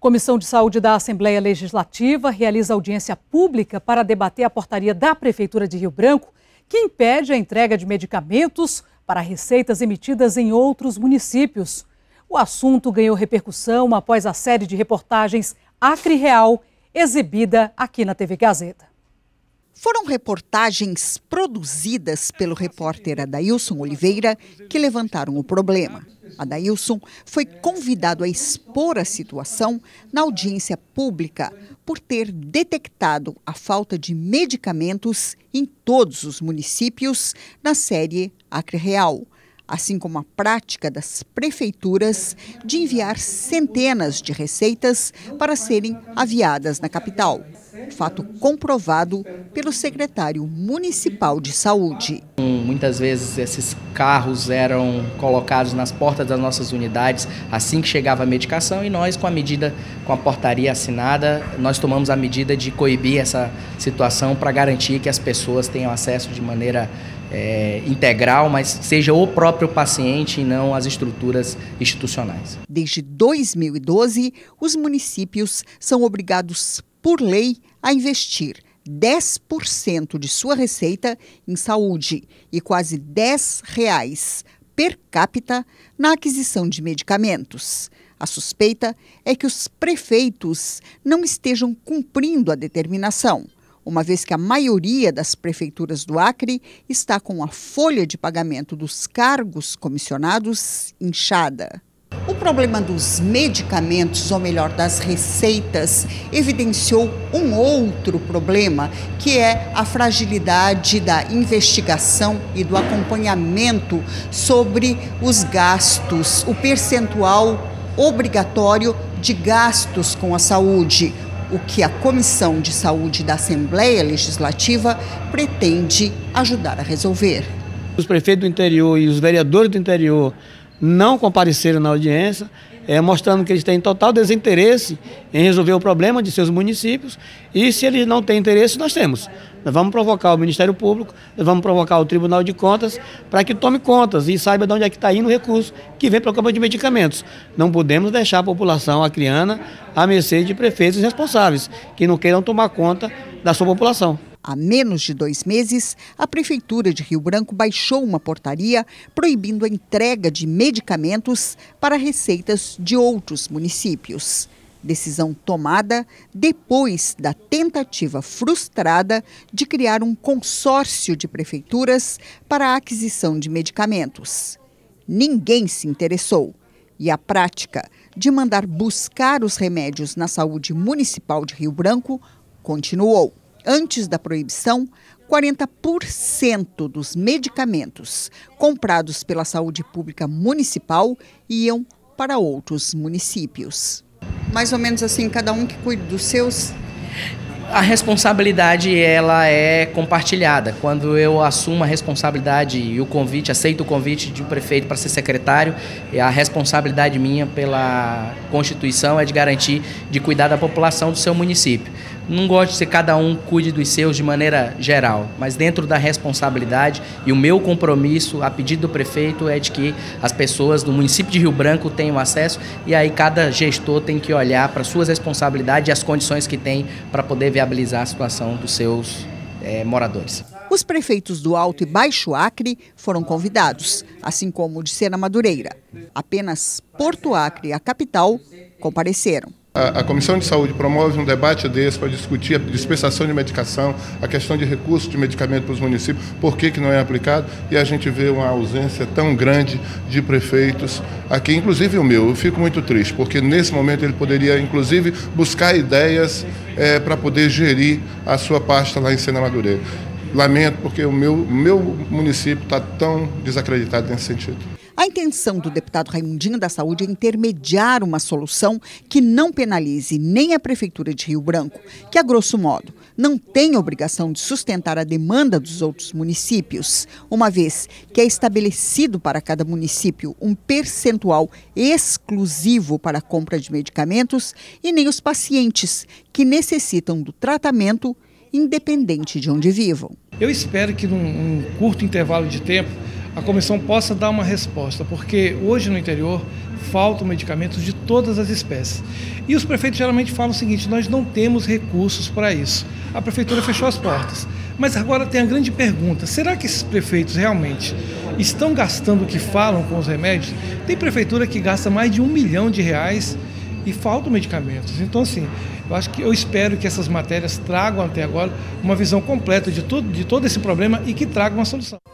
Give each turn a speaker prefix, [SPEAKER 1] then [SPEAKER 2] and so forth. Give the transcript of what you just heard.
[SPEAKER 1] Comissão de Saúde da Assembleia Legislativa realiza audiência pública para debater a portaria da Prefeitura de Rio Branco que impede a entrega de medicamentos para receitas emitidas em outros municípios. O assunto ganhou repercussão após a série de reportagens Acre Real, exibida aqui na TV Gazeta.
[SPEAKER 2] Foram reportagens produzidas pelo repórter Adailson Oliveira que levantaram o problema. Adailson foi convidado a expor a situação na audiência pública por ter detectado a falta de medicamentos em todos os municípios na série Acre Real, assim como a prática das prefeituras de enviar centenas de receitas para serem aviadas na capital. Fato comprovado pelo secretário municipal de saúde.
[SPEAKER 3] Muitas vezes esses carros eram colocados nas portas das nossas unidades assim que chegava a medicação e nós, com a portaria assinada, nós tomamos a medida de coibir essa situação para garantir que as pessoas tenham acesso de maneira integral, mas seja o próprio paciente e não as estruturas institucionais.
[SPEAKER 2] Desde 2012, os municípios são obrigados por lei a investir 10% de sua receita em saúde e quase R$10 per capita na aquisição de medicamentos. A suspeita é que os prefeitos não estejam cumprindo a determinação, uma vez que a maioria das prefeituras do Acre está com a folha de pagamento dos cargos comissionados inchada. O problema dos medicamentos, ou melhor, das receitas, evidenciou um outro problema, que é a fragilidade da investigação e do acompanhamento sobre os gastos, o percentual obrigatório de gastos com a saúde, o que a Comissão de Saúde da Assembleia Legislativa pretende ajudar a resolver.
[SPEAKER 4] Os prefeitos do interior e os vereadores do interior não compareceram na audiência, mostrando que eles têm total desinteresse em resolver o problema de seus municípios, e se eles não têm interesse, nós temos. Nós vamos provocar o Ministério Público, nós vamos provocar o Tribunal de Contas para que tome contas e saiba de onde é que está indo o recurso que vem para a compra de medicamentos. Não podemos deixar a população acreana à mercê de prefeitos responsáveis, que não queiram tomar conta da sua população.
[SPEAKER 2] Há menos de 2 meses, a Prefeitura de Rio Branco baixou uma portaria proibindo a entrega de medicamentos para receitas de outros municípios. Decisão tomada depois da tentativa frustrada de criar um consórcio de prefeituras para a aquisição de medicamentos. Ninguém se interessou e a prática de mandar buscar os remédios na saúde municipal de Rio Branco continuou. Antes da proibição, 40% dos medicamentos comprados pela saúde pública municipal iam para outros municípios. Mais ou menos assim, cada um que cuide dos seus?
[SPEAKER 3] A responsabilidade, ela é compartilhada. Quando eu assumo a responsabilidade e o convite, aceito o convite de um prefeito para ser secretário, a responsabilidade minha pela Constituição é de garantir, de cuidar da população do seu município. Não gosto de ser cada um cuide dos seus de maneira geral, mas dentro da responsabilidade, e o meu compromisso, a pedido do prefeito, é de que as pessoas do município de Rio Branco tenham acesso, e aí cada gestor tem que olhar para suas responsabilidades e as condições que tem para poder viabilizar a situação dos seus moradores.
[SPEAKER 2] Os prefeitos do Alto e Baixo Acre foram convidados, assim como o de Sena Madureira. Apenas Porto Acre e a capital compareceram.
[SPEAKER 5] A Comissão de Saúde promove um debate desse para discutir a dispensação de medicação, a questão de recurso de medicamento para os municípios, por que não é aplicado, e a gente vê uma ausência tão grande de prefeitos aqui, inclusive o meu. Eu fico muito triste, porque nesse momento ele poderia, inclusive, buscar ideias para poder gerir a sua pasta lá em Sena Madureira. Lamento, porque o meu município está tão desacreditado nesse sentido.
[SPEAKER 2] A intenção do deputado Raimundinho da Saúde é intermediar uma solução que não penalize nem a Prefeitura de Rio Branco, que, a grosso modo, não tem obrigação de sustentar a demanda dos outros municípios, uma vez que é estabelecido para cada município um percentual exclusivo para a compra de medicamentos, e nem os pacientes que necessitam do tratamento, independente de onde vivam.
[SPEAKER 6] Eu espero que num curto intervalo de tempo a comissão possa dar uma resposta, porque hoje no interior faltam medicamentos de todas as espécies. E os prefeitos geralmente falam o seguinte: nós não temos recursos para isso. A prefeitura fechou as portas. Mas agora tem a grande pergunta: será que esses prefeitos realmente estão gastando o que falam com os remédios? Tem prefeitura que gasta mais de R$1 milhão e faltam medicamentos. Então, assim, eu espero que essas matérias tragam até agora uma visão completa de todo esse problema e que tragam uma solução.